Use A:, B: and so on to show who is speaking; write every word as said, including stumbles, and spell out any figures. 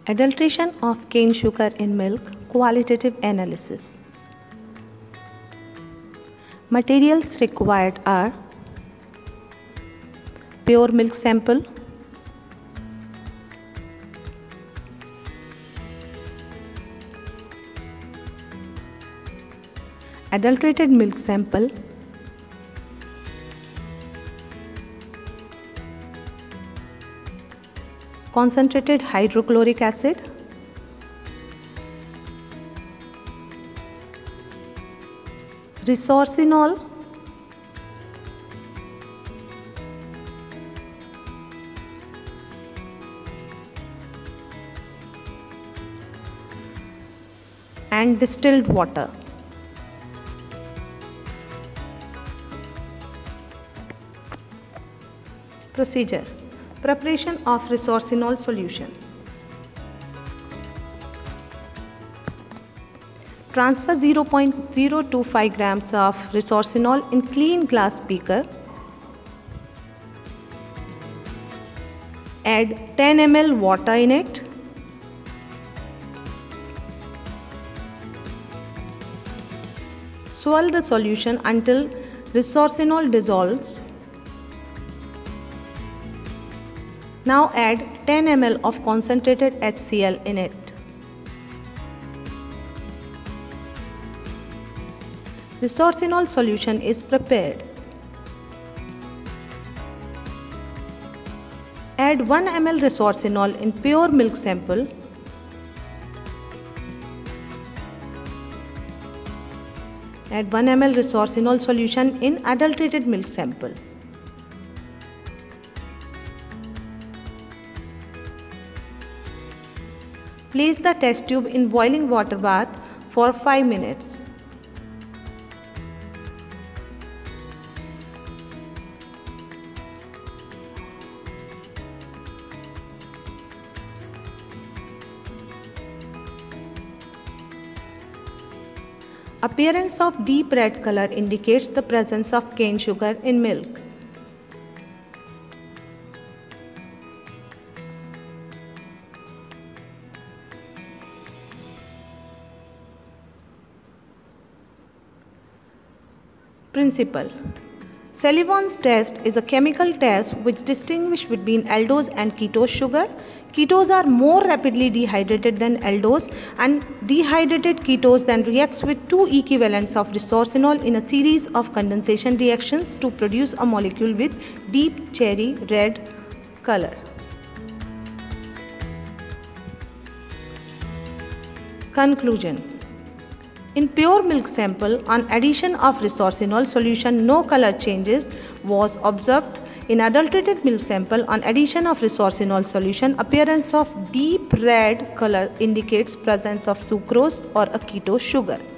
A: Adulteration of cane sugar in milk, qualitative analysis. Materials required are pure milk sample, adulterated milk sample, concentrated hydrochloric acid, resorcinol, and distilled water. Procedure: preparation of resorcinol solution. Transfer zero point zero two five grams of resorcinol in clean glass beaker. Add ten milliliters water in it. Swirl the solution until resorcinol dissolves. Now add ten milliliters of concentrated H C l in it. Resorcinol solution is prepared. Add one milliliter resorcinol in pure milk sample. Add one milliliter resorcinol solution in adulterated milk sample. Place the test tube in boiling water bath for five minutes. Appearance of deep red color indicates the presence of cane sugar in milk. Principle: Sullivan's test is a chemical test which distinguishes between aldose and ketose sugar. Ketose are more rapidly dehydrated than aldose, and dehydrated ketose then reacts with two equivalents of resorcinol in a series of condensation reactions to produce a molecule with deep cherry red color. Conclusion: in pure milk sample, on addition of resorcinol solution, no color changes was observed. In adulterated milk sample, on addition of resorcinol solution, appearance of deep red color indicates presence of sucrose or a ketose sugar.